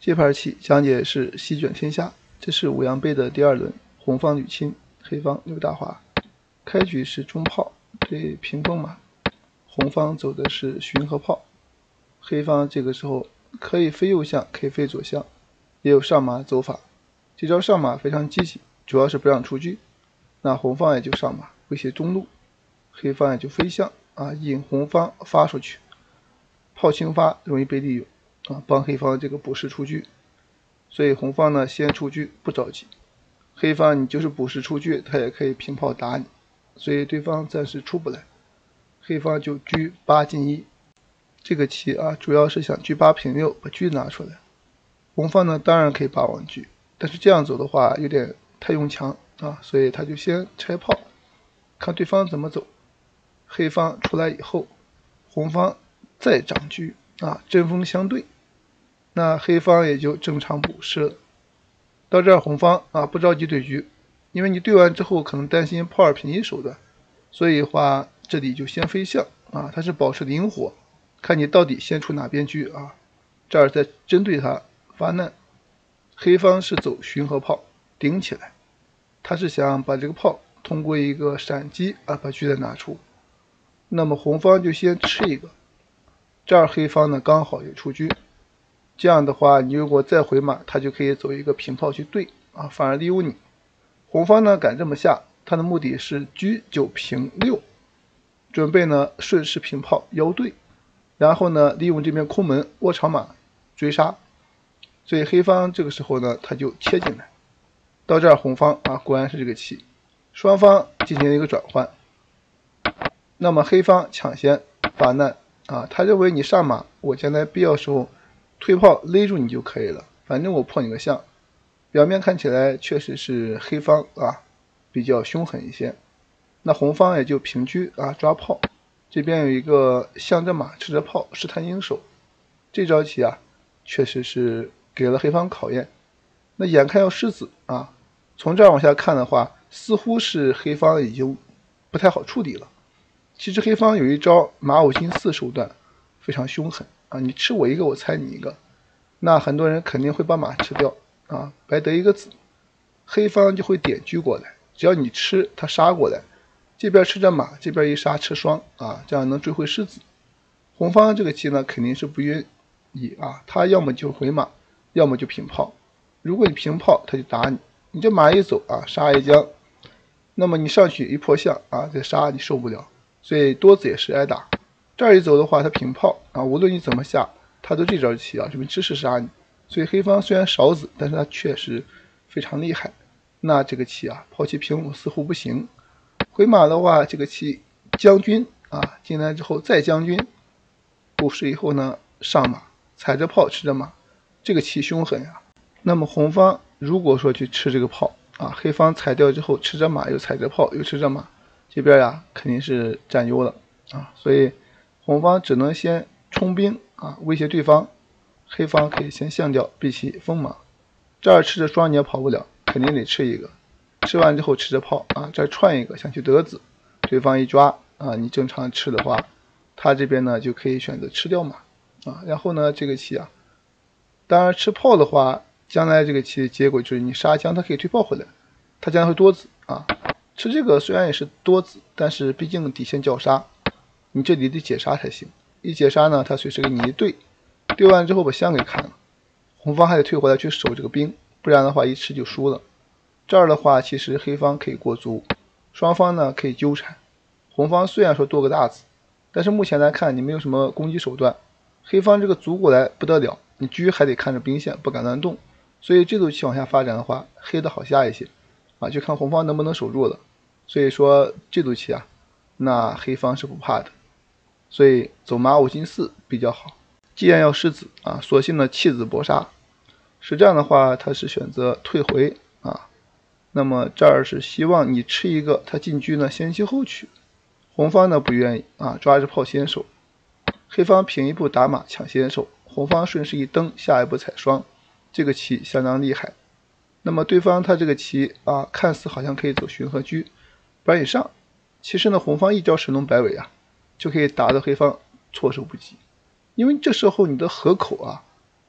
这盘棋讲解是席卷天下，这是五羊杯的第2轮，红方吕钦，黑方刘大华。开局是中炮对屏风马，红方走的是巡河炮，黑方这个时候可以飞右向，可以飞左向，也有上马走法。这招上马非常积极，主要是不让出车。那红方也就上马威胁中路，黑方也就飞象引红方发出去，炮轻发容易被利用帮黑方这个补士出车。所以红方呢先出车不着急，黑方你就是补士出车，他也可以平炮打你，所以对方暂时出不来，黑方就车8进1。这个棋主要是想车8平6，把车拿出来。红方呢当然可以8王车，但是这样走的话有点太用强所以他就先拆炮，看对方怎么走。黑方出来以后，红方再长车针锋相对，那黑方也就正常补士了。到这儿红方不着急对车，因为你对完之后可能担心炮2平1手段，所以话这里就先飞象它是保持灵活，看你到底先出哪边车这儿再针对他发难。黑方是走巡河炮顶起来，他是想把这个炮通过一个闪击把车再拿出。那么红方就先吃一个，这儿黑方呢刚好也出车，这样的话你如果再回马，他就可以走一个平炮去对反而利用你。红方呢敢这么下，他的目的是车9平6，准备呢顺势平炮腰对，然后呢利用这边空门窝长马追杀。所以黑方这个时候呢他就切进来。到这儿红方果然是这个棋，双方进行一个转换。那么黑方抢先发难他认为你上马，我将来必要时候推炮勒住你就可以了，反正我破你个象。表面看起来确实是黑方比较凶狠一些。那红方也就平车抓炮，这边有一个象着马吃着炮试探应手。这招棋确实是给了黑方考验。那眼看要失子从这儿往下看的话，似乎是黑方已经不太好处理了。其实黑方有一招马5进4手段非常凶狠你吃我一个我猜你一个，那很多人肯定会把马吃掉白得一个子。黑方就会点车过来，只要你吃他杀过来，这边吃着马，这边一杀吃双这样能追回失子。红方这个棋呢肯定是不愿意他要么就回马，要么就平炮。如果你平炮他就打你，你这马一走杀一将，那么你上去一破象再杀你受不了，所以多子也是挨打。这儿一走的话他平炮无论你怎么下他都这招棋这边知识杀你。所以黑方虽然少子，但是他确实非常厉害。那这个棋炮棋平5似乎不行。回马的话，这个棋将军进来之后再将军补士以后呢上马踩着炮吃着马，这个棋凶狠那么红方如果说去吃这个炮黑方踩掉之后吃着马又踩着炮又吃着马，这边肯定是占优了所以红方只能先冲兵威胁对方。黑方可以先象掉避其锋芒，这儿吃着双你也跑不了，肯定得吃一个。吃完之后吃着炮这儿串一个想去得子，对方一抓你正常吃的话，他这边呢就可以选择吃掉马然后呢这个棋当然吃炮的话，将来这个棋结果就是你杀将他可以推炮回来，他将来会多子吃这个虽然也是多子，但是毕竟底线叫杀，你这里得解杀才行。一解杀呢他随时给你一对，对完之后把象给砍了，红方还得退回来去守这个兵，不然的话一吃就输了。这儿的话其实黑方可以过卒，双方呢可以纠缠。红方虽然说多个大子，但是目前来看你没有什么攻击手段，黑方这个卒过来不得了，你车还得看着兵线不敢乱动，所以这组棋往下发展的话黑的好下一些就看红方能不能守住了。所以说这组棋那黑方是不怕的，所以走马5进4比较好。既然要失子索性呢弃子搏杀，实战的话他是选择退回那么这儿是希望你吃一个，他进车呢先去后取。红方呢不愿意抓着炮先手，黑方平一步打马抢先手，红方顺势一蹬下一步踩双，这个棋相当厉害。那么对方他这个棋看似好像可以走巡河车板以上，其实呢红方一招神龙摆尾就可以打得黑方措手不及。因为这时候你的河口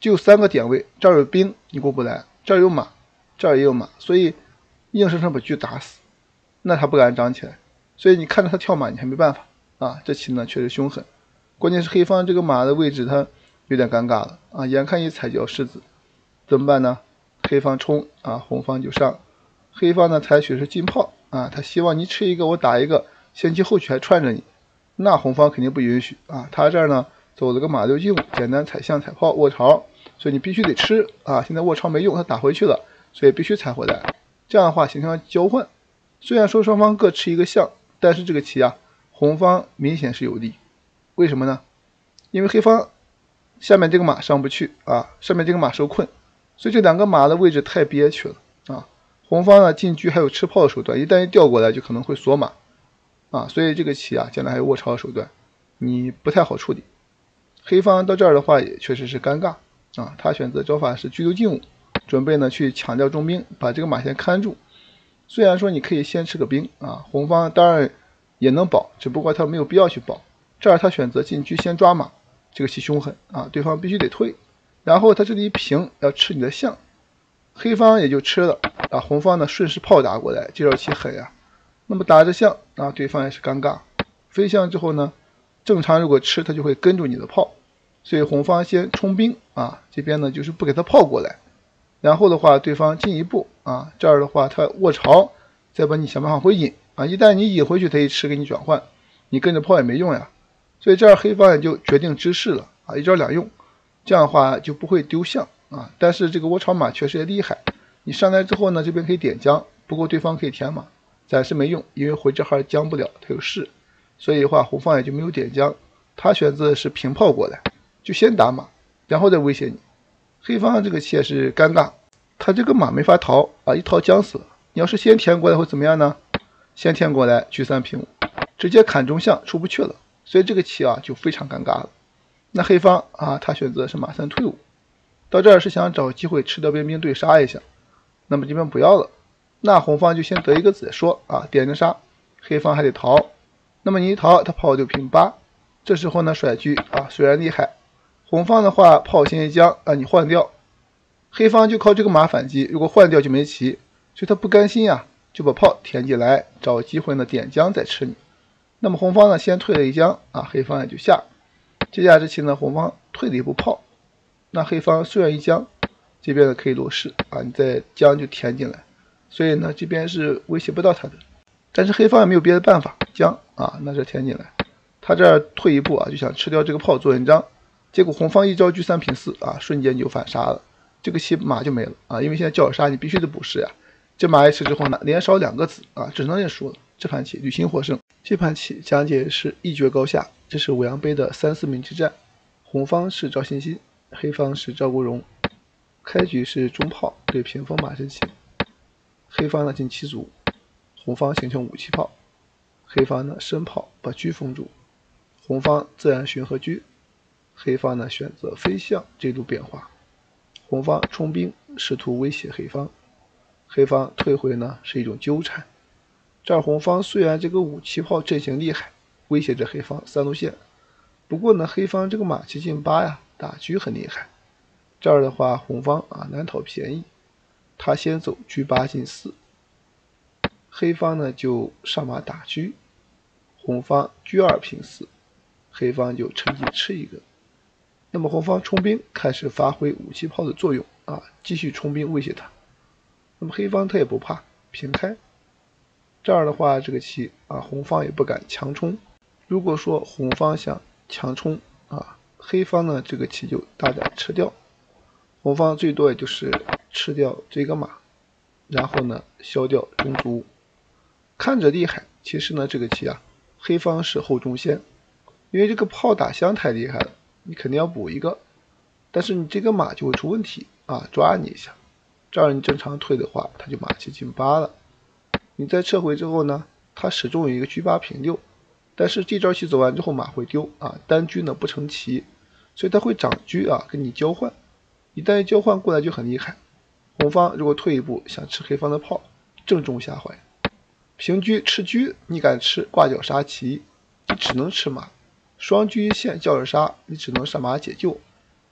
就有3个点位，这儿有兵你过不来，这儿有马，这儿也有马，所以硬生生把车打死，那他不敢长起来。所以你看着他跳马，你还没办法啊。这棋呢确实凶狠，关键是黑方这个马的位置他有点尴尬了啊，眼看一踩就要失子，怎么办呢？黑方冲啊，红方就上。黑方呢采取的是进炮啊，他希望你吃一个我打一个，先击后取还串着你，那红方肯定不允许啊。他这儿呢走了个马6进5，简单踩象踩炮卧巢，所以你必须得吃啊。现在卧巢没用，他打回去了，所以必须踩回来。这样的话形成了交换，虽然说双方各吃一个象，但是这个棋啊，红方明显是有利。为什么呢？因为黑方下面这个马上不去啊，上面这个马受困，所以这2个马的位置太憋屈了啊。红方呢进车还有吃炮的手段，一旦一调过来就可能会锁马啊，所以这个棋啊将来还有卧巢的手段，你不太好处理。黑方到这儿的话也确实是尴尬啊，他选择招法是车6进5，准备呢去抢掉中兵，把这个马先看住。虽然说你可以先吃个兵啊，红方当然也能保，只不过他没有必要去保。这儿他选择进车先抓马，这个棋凶狠啊，对方必须得退，然后他这里一平要吃你的象，黑方也就吃了啊，红方呢顺势炮打过来，这招棋狠呀。那么打着象啊，对方也是尴尬，飞象之后呢，正常如果吃他就会跟住你的炮，所以红方先冲兵啊，这边呢就是不给他炮过来，然后的话对方进一步啊，这儿的话他卧巢，再把你想办法回引啊，一旦你引回去他一吃给你转换，你跟着炮也没用呀，所以这儿黑方也就决定支势了啊，一招两用，这样的话就不会丢象啊。但是这个窝巢马确实也厉害，你上来之后呢，这边可以点将，不过对方可以填马，暂时没用，因为回这号将不了，他有士，所以的话红方也就没有点将，他选择是平炮过来，就先打马，然后再威胁你。黑方这个棋也是尴尬，他这个马没法逃啊，一逃将死了。你要是先填过来会怎么样呢？先填过来车3平5，直接砍中象出不去了，所以这个棋啊就非常尴尬了。那黑方啊，他选择是马3退5，到这儿是想找机会吃掉边兵对杀一下，那么这边不要了，那红方就先得一个子说啊，点着杀，黑方还得逃，那么你一逃，他炮就平8，这时候呢甩车啊，虽然厉害，红方的话炮先一将啊，你换掉，黑方就靠这个马反击，如果换掉就没棋，所以他不甘心呀，就把炮填进来，找机会呢点将再吃你。那么红方呢先退了一将啊，黑方也就下。接下来这棋呢，红方退了一步炮，那黑方虽然一将，这边呢可以落士啊，你再将就填进来，所以呢这边是威胁不到他的。但是黑方也没有别的办法，将啊，那这填进来，他这儿退一步啊，就想吃掉这个炮做文章，结果红方一招车3平4啊，瞬间就反杀了，这个棋马就没了啊，因为现在叫杀你必须得补士呀，这马一吃之后呢，连烧2个子啊，只能认输了。这盘棋吕钦获胜。这盘棋讲解是一决高下，这是五羊杯的3、4名之战，红方是赵欣欣，黑方是赵国荣。开局是中炮对平锋马身棋，黑方呢进7卒，红方形成5七炮，黑方呢深炮把车封住，红方自然巡和车，黑方呢选择飞象这路变化，红方冲兵试图威胁黑方，黑方退回呢是一种纠缠。这儿红方虽然这个5七炮阵型厉害，威胁着黑方3路线，不过呢黑方这个马骑进8呀，打车很厉害。这儿的话红方啊难讨便宜，他先走车8进4，黑方呢就上马打车，红方车2平4，黑方就趁机吃一个。那么红方冲兵开始发挥5七炮的作用啊，继续冲兵威胁他。那么黑方他也不怕，平开。这儿的话这个棋啊，红方也不敢强冲。如果说红方想强冲啊，黑方呢这个棋就大胆吃掉，红方最多也就是吃掉这个马，然后呢消掉中卒，看着厉害，其实呢这个棋啊，黑方是后中先，因为这个炮打象太厉害了，你肯定要补一个，但是你这个马就会出问题啊，抓你一下，这儿你正常退的话，他就马骑进8了。你再撤回之后呢，他始终有一个车8平6，但是这招棋走完之后马会丢啊，单车呢不成棋，所以他会长车啊跟你交换，一旦一交换过来就很厉害。红方如果退一步想吃黑方的炮，正中下怀。平车吃车你敢吃挂角杀棋，你只能吃马，双车一线叫着杀，你只能上马解救，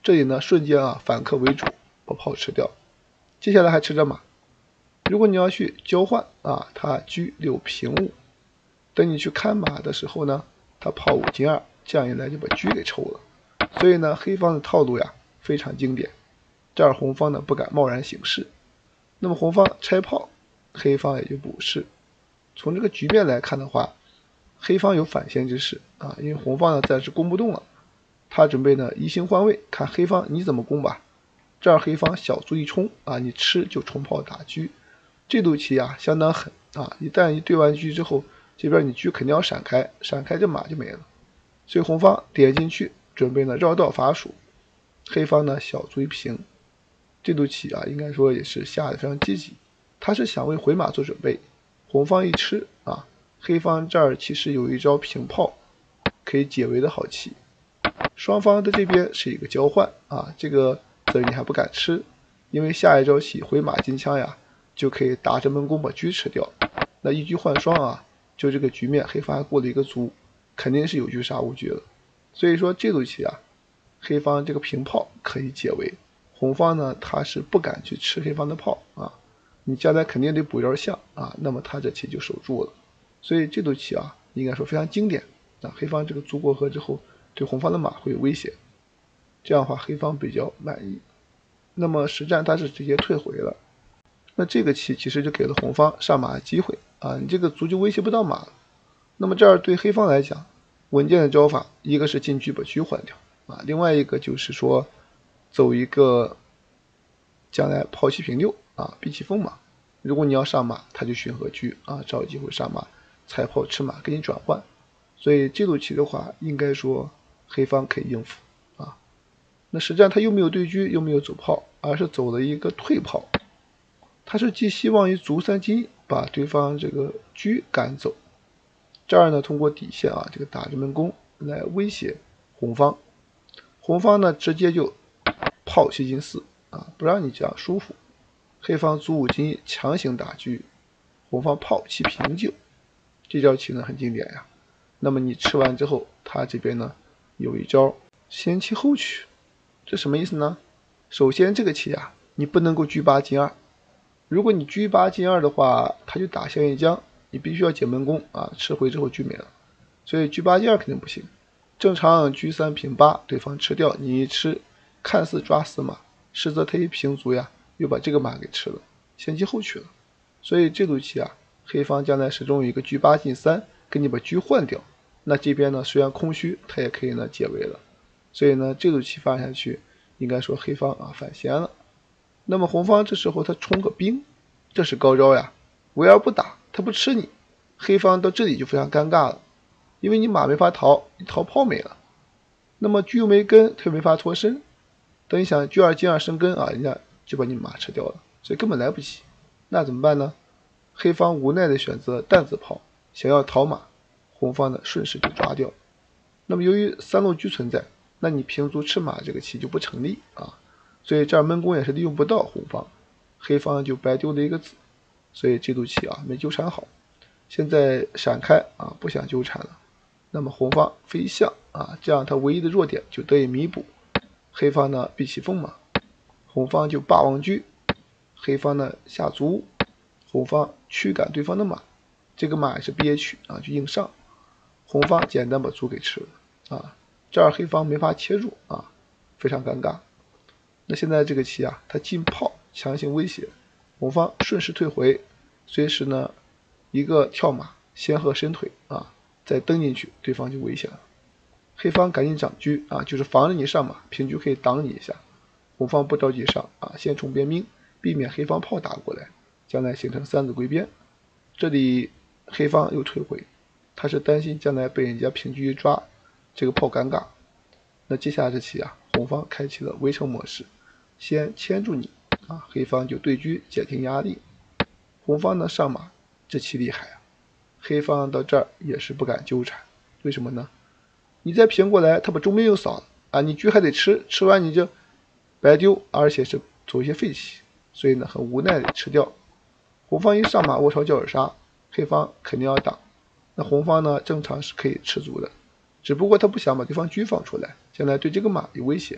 这里呢瞬间反客为主，把炮吃掉。接下来还吃着马，如果你要去交换他车6平5，等你去看马的时候呢，他炮5进2，这样一来就把车给抽了。所以呢，黑方的套路非常经典。这儿红方呢不敢贸然行事，那么红方拆炮，黑方也就补士。从这个局面来看的话，黑方有反先之势因为红方呢暂时攻不动了，他准备呢移形换位，看黑方你怎么攻吧。这儿黑方小卒一冲你吃就冲炮打车，这步棋相当狠一旦一对完车之后，这边你车肯定要闪开，闪开这马就没了。所以红方点进去，准备呢绕道伐蜀，黑方呢小卒一平。这步棋应该说也是下的非常积极，他是想为回马做准备。红方一吃黑方这儿其实有一招平炮，可以解围的好棋。双方的这边是一个交换这个子你还不敢吃，因为下一招棋回马金枪就可以打着门弓把车吃掉。那一车换双就这个局面黑方还过了一个卒，肯定是有车杀无车了。所以说这步棋黑方这个平炮可以解围。红方呢，他是不敢去吃黑方的炮你将来肯定得补一招象那么他这棋就守住了。所以这步棋应该说非常经典黑方这个卒过河之后，对红方的马会有威胁，这样的话黑方比较满意。那么实战他是直接退回了，那这个棋其实就给了红方上马的机会你这个卒就威胁不到马了。那么这儿对黑方来讲，稳健的招法，一个是进车把车换掉另外一个就是说走一个将来炮7平6避其锋马。如果你要上马，他就巡河车找机会上马，踩炮吃马给你转换。所以这步棋的话，应该说黑方可以应付那实战他又没有对车，又没有走炮，而是走了一个退炮。他是寄希望于卒3进1把对方这个车赶走。这儿呢，通过底线这个打着门弓来威胁红方。红方呢直接就炮7进4不让你这样舒服。黑方卒5进1强行打车，红方炮7平9，这招棋呢很经典那么你吃完之后，他这边呢有一招先弃后取，这什么意思呢？首先这个棋你不能够车8进2，如果你车8进2的话，他就打象一将，你必须要解门弓吃回之后车没了，所以车8进2肯定不行。正常车3平8，对方吃掉，你一吃，看似抓死马，实则他一平卒又把这个马给吃了，先弃后取了。所以这步棋黑方将来始终有一个车8进3，给你把车换掉。那这边呢虽然空虚，他也可以呢解围了。所以呢这步棋发下去，应该说黑方反先了。那么红方这时候他冲个兵，这是高招围而不打，他不吃你。黑方到这里就非常尴尬了，因为你马没法逃，你逃炮没了，那么车又没跟，他又没法脱身。等你想车2进2生根人家就把你马吃掉了，所以根本来不及。那怎么办呢？黑方无奈的选择担子炮，想要逃马，红方呢顺势就抓掉。那么由于3路车存在，那你平卒吃马这个棋就不成立所以这儿门弓也是利用不到红方，黑方就白丢了一个子。所以这步棋没纠缠好，现在闪开不想纠缠了。那么红方飞象这样他唯一的弱点就得以弥补。黑方呢避其锋马，红方就霸王车，黑方呢下卒，红方驱赶对方的马，这个马也是憋屈就硬上，红方简单把卒给吃了这儿黑方没法切入非常尴尬。那现在这个棋他进炮强行威胁，红方顺势退回，随时呢一个跳马先鹤伸腿再蹬进去，对方就危险了。黑方赶紧长车就是防着你上马，平车可以挡你一下。红方不着急上先冲边兵，避免黑方炮打过来，将来形成3子归边。这里黑方又退回，他是担心将来被人家平车一抓，这个炮尴尬。那接下来这棋红方开启了围城模式，先牵住你黑方就对车减轻压力。红方呢上马，这棋厉害黑方到这儿也是不敢纠缠，为什么呢？你再平过来，他把中兵又扫了你车还得吃，吃完你就白丢，而且是走一些废棋，所以呢很无奈的吃掉。红方一上马卧槽叫耳杀，黑方肯定要挡。那红方呢正常是可以吃卒的，只不过他不想把对方车放出来，将来对这个马有威胁，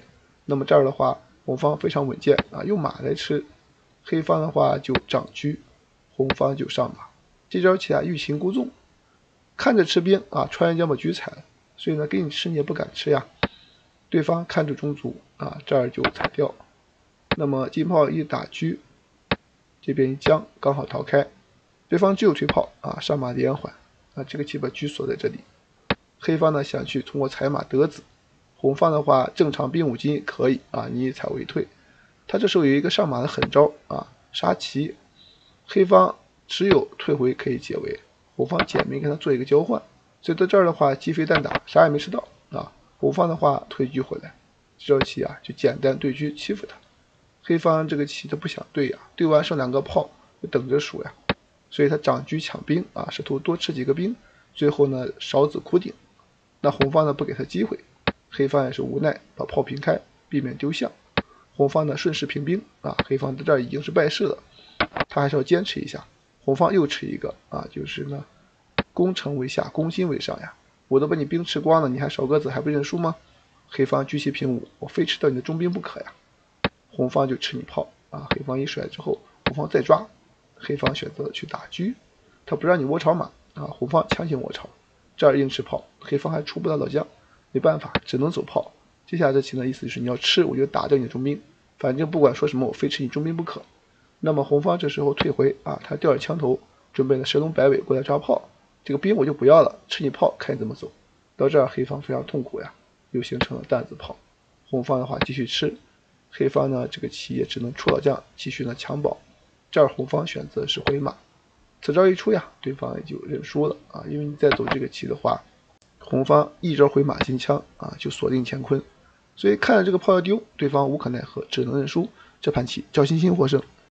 那么这儿的话，红方非常稳健啊，用马来吃，黑方的话就长车，红方就上马。这招棋啊，欲擒故纵，看着吃兵啊，突然间把车踩了，所以呢，给你吃你也不敢吃呀。对方看着中卒啊，这儿就踩掉。那么金炮一打车，这边一将刚好逃开，对方只有退炮啊，上马连环啊，这个棋把车锁在这里。黑方呢想去通过踩马得子，红方的话正常兵五进可以啊，你以踩为退。他这时候有一个上马的狠招啊，杀棋。黑方只有退回可以解围，红方简明跟他做一个交换，所以到这儿的话鸡飞蛋打，啥也没吃到啊。红方的话退车回来，这招棋啊就简单对车欺负他。黑方这个棋他不想对呀，对完剩2个炮就等着输呀，所以他长车抢兵啊，试图多吃几个兵，最后呢少子苦顶。那红方呢不给他机会，黑方也是无奈把炮平开，避免丢象。红方呢顺势平兵啊，黑方在这儿已经是败势了，他还是要坚持一下。红方又吃一个啊，就是呢攻城为下，攻心为上呀，我都把你兵吃光了，你还少个子还不认输吗？黑方车骑平5，我非吃掉你的中兵不可呀。红方就吃你炮啊，黑方一甩之后，红方再抓，黑方选择去打车，他不让你窝巢马啊，红方强行窝巢，这儿硬吃炮，黑方还出不了老将，没办法，只能走炮。接下来这棋呢，意思就是你要吃，我就打掉你的中兵，反正不管说什么，我非吃你中兵不可。那么红方这时候退回啊，他吊着枪头，准备了神龙摆尾过来抓炮，这个兵我就不要了，吃你炮，看你怎么走。到这儿黑方非常痛苦呀，又形成了担子炮。红方的话继续吃，黑方呢这个棋也只能出老将，继续呢抢保。这儿红方选择是回马，此招一出呀，对方也就认输了啊，因为你再走这个棋的话，红方一招回马进枪啊，就锁定乾坤。所以看着这个炮要丢，对方无可奈何，只能认输。这盘棋赵欣欣获胜。